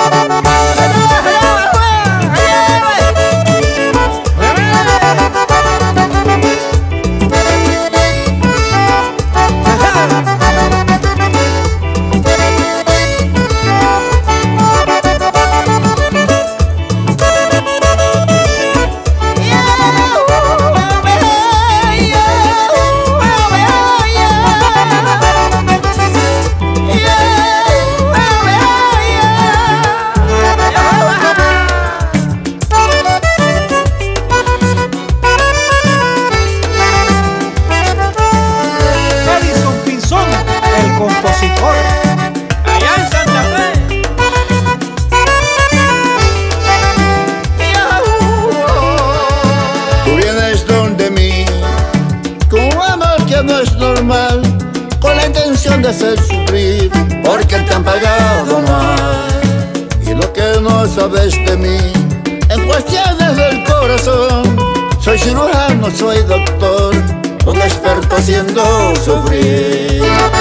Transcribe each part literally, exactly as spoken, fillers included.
No es normal, con la intención de hacer sufrir, porque te han pagado mal. Y lo que no sabes de mí, en cuestiones del corazón, soy cirujano, soy doctor, un experto haciendo sufrir.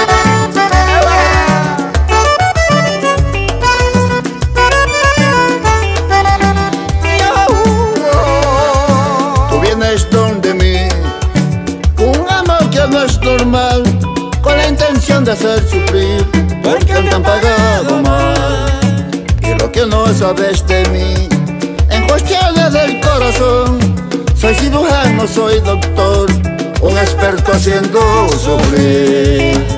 Tú vienes donde mí, no es normal, con la intención de hacer sufrir, porque te han pagado mal. Y lo que no sabes de mí, en cuestiones del corazón, soy cirujano, soy doctor, un experto haciendo sufrir.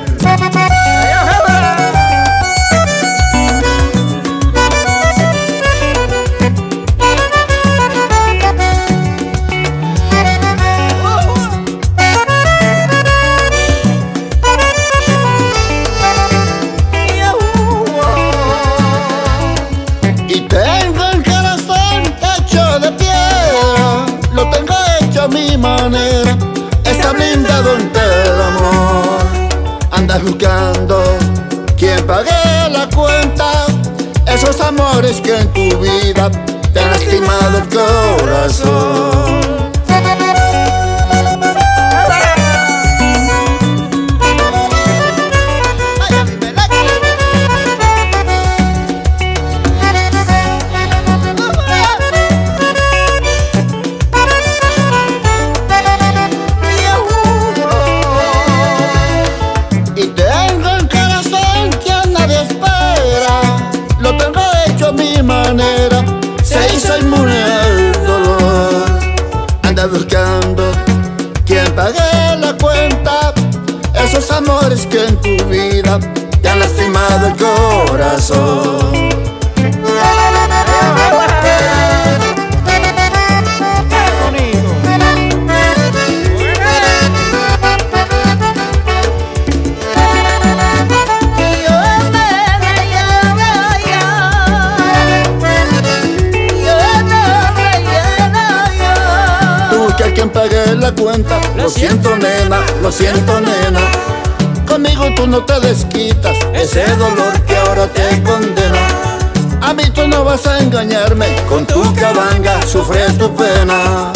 Manera está blindado ante el amor. Andas buscando quien pague la cuenta, esos amores que en tu vida te han lastimado el corazón. Se hizo inmune al dolor. Anda buscando quien pague la cuenta, esos amores que en tu vida te han lastimado el corazón. Quien pague la cuenta, lo siento nena, lo siento nena, conmigo tú no te desquitas ese dolor que ahora te condena. A mí tú no vas a engañarme, con tu cabanga sufres tu pena.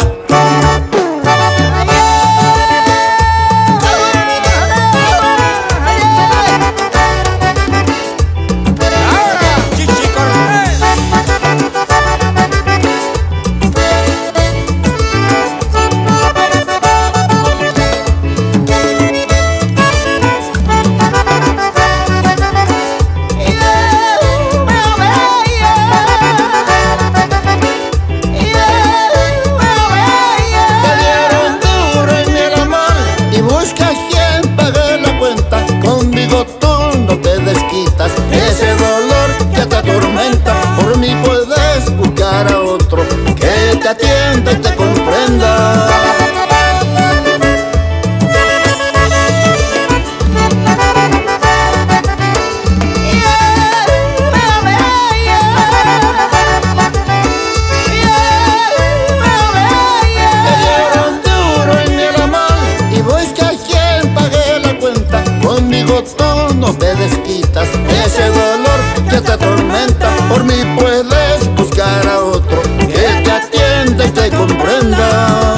Ese dolor que te atormenta, por mí puedes buscar a otro que te atienda y te comprenda. Te dieron duro en el amor y busca a quien pague la cuenta, conmigo tú no te desquitas. Ese dolor que te atormenta, por mí puedes buscar a otro que te atienda y te comprenda.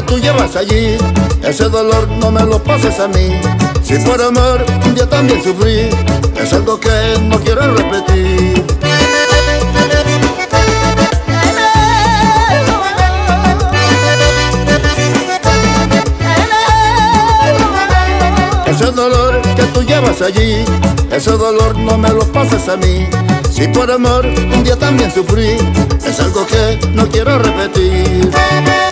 tú llevas allí, ese dolor no me lo pases a mí. Si por amor un día también sufrí, es algo que no quiero repetir. Ese dolor que tú llevas allí, ese dolor no me lo pases a mí. Si por amor un día también sufrí, es algo que no quiero repetir.